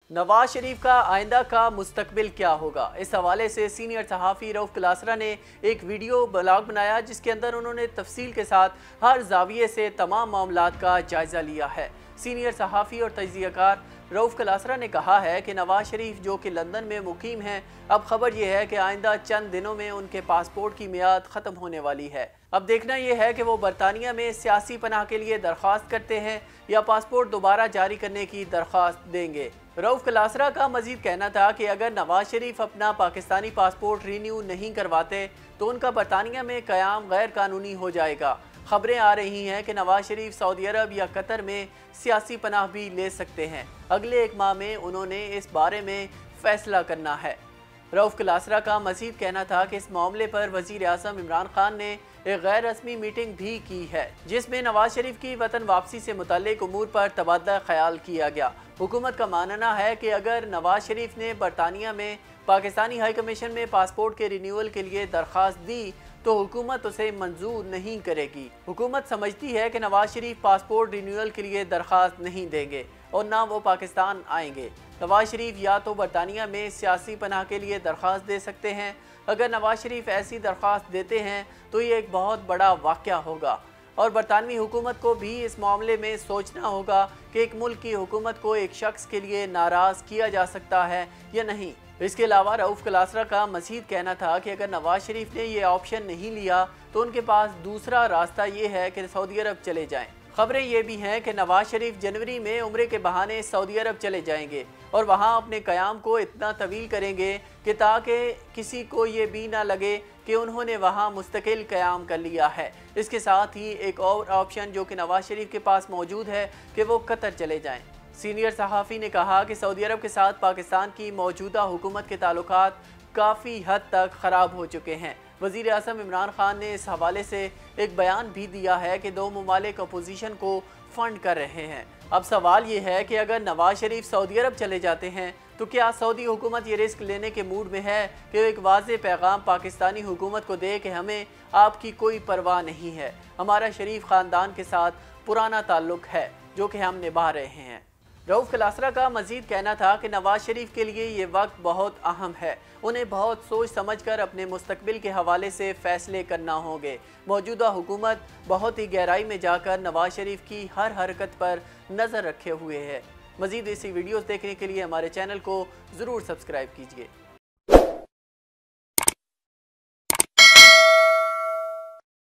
नवाज शरीफ का आइंदा का मुस्तकबिल क्या होगा, इस हवाले से सीनियर सहाफ़ी रऊफ़ कलासरा ने एक वीडियो ब्लॉग बनाया जिसके अंदर उन्होंने तफसील के साथ हर जाविये से तमाम मामलात का जायज़ा लिया है। सीनियर सहाफ़ी और तज्ज़ियाकार रऊफ़ कलासरा ने कहा है कि नवाज शरीफ जो कि लंदन में मुकीम हैं, अब खबर यह है कि आइंदा चंद दिनों में उनके पासपोर्ट की मियाद ख़त्म होने वाली है। अब देखना यह है कि वो बरतानिया में सियासी पनाह के लिए दरख्वास्त करते हैं या पासपोर्ट दोबारा जारी करने की दरख्वास्त देंगे। रऊफ़ कलासरा का मजीद कहना था कि अगर नवाज शरीफ अपना पाकिस्तानी पासपोर्ट रीन्यू नहीं करवाते तो उनका बरतानिया में क़याम गैर कानूनी हो जाएगा। खबरें आ रही हैं कि नवाज शरीफ सऊदी अरब या कतर में सियासी पनाह भी ले सकते हैं। अगले एक माह में उन्होंने इस बारे में फैसला करना है। रऊफ़ कलासरा का मज़ीद कहना था कि इस मामले पर वज़ीर आज़म इमरान खान ने एक गैर रस्मी मीटिंग भी की है जिसमें नवाज शरीफ की वतन वापसी से मुताल्लिक़ उमूर पर तबादला ख्याल किया गया। हुकूमत का मानना है कि अगर नवाज शरीफ ने बरतानिया में पाकिस्तानी हाई कमीशन में पासपोर्ट के रिन्यूअल के लिए दरख्वास्त दी तो हुकूमत उसे मंजूर नहीं करेगी। हुकूमत समझती है कि नवाज शरीफ पासपोर्ट रिन्यूअल के लिए दरख्वास्त नहीं देंगे और ना वो पाकिस्तान आएंगे। नवाज शरीफ या तो बरतानिया में सियासी पनाह के लिए दरख्वास्त दे सकते हैं। अगर नवाज शरीफ ऐसी दरख्वास्त देते हैं तो ये एक बहुत बड़ा वाक़या होगा और बरतानवी हुकूमत को भी इस मामले में सोचना होगा कि एक मुल्क की हुकूमत को एक शख्स के लिए नाराज़ किया जा सकता है या नहीं। इसके अलावा रऊफ़ कलासरा का मज़ीद कहना था कि अगर नवाज शरीफ ने ये ऑप्शन नहीं लिया तो उनके पास दूसरा रास्ता ये है कि सऊदी अरब चले जाएं। खबरें ये भी हैं कि नवाज शरीफ जनवरी में उम्रे के बहाने सऊदी अरब चले जाएंगे और वहाँ अपने क़याम को इतना तवील करेंगे कि ताकि किसी को ये भी ना लगे कि उन्होंने वहाँ मुस्तकिल क़याम कर लिया है। इसके साथ ही एक और ऑप्शन जो कि नवाज शरीफ के पास मौजूद है कि वो कतर चले जाएँ। सीनियर सहाफ़ी ने कहा कि सऊदी अरब के साथ पाकिस्तान की मौजूदा हुकूमत के ताल्लुकात काफ़ी हद तक ख़राब हो चुके हैं। वज़ीर आज़म इमरान खान ने इस हवाले से एक बयान भी दिया है कि दो ममालिक अपोजिशन को फ़ंड कर रहे हैं। अब सवाल ये है कि अगर नवाज शरीफ सऊदी अरब चले जाते हैं तो क्या सऊदी हुकूमत ये रिस्क लेने के मूड में है कि एक वाज़ेह पैगाम पाकिस्तानी हुकूमत को दे कि हमें आपकी कोई परवाह नहीं है, हमारा शरीफ ख़ानदान के साथ पुराना ताल्लुक़ है जो कि हम निभा रहे हैं। रऊफ़ कलासरा का मज़ीद कहना था कि नवाज शरीफ के लिए ये वक्त बहुत अहम है, उन्हें बहुत सोच समझ कर अपने मुस्तकबिल के हवाले से फ़ैसले करना होंगे। मौजूदा हुकूमत बहुत ही गहराई में जाकर नवाज शरीफ की हर हरकत पर नज़र रखे हुए है। मज़ीद ऐसी वीडियोज़ देखने के लिए हमारे चैनल को ज़रूर सब्सक्राइब कीजिए।